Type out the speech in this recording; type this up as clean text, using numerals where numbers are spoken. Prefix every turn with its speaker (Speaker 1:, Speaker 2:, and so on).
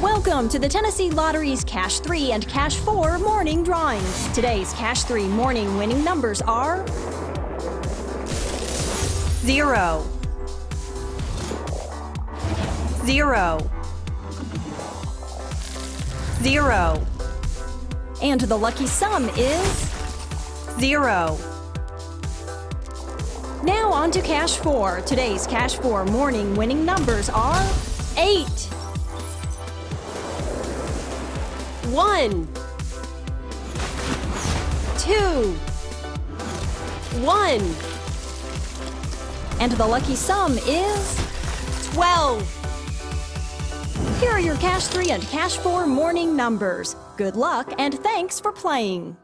Speaker 1: Welcome to the Tennessee Lottery's Cash 3 and Cash 4 morning drawings. Today's Cash 3 morning winning numbers are 0, 0, 0. And the lucky sum is 0. Now on to Cash 4. Today's Cash 4 morning winning numbers are 8, 1, 2, 1. And the lucky sum is 12. Here are your Cash 3 and Cash 4 morning numbers. Good luck and thanks for playing.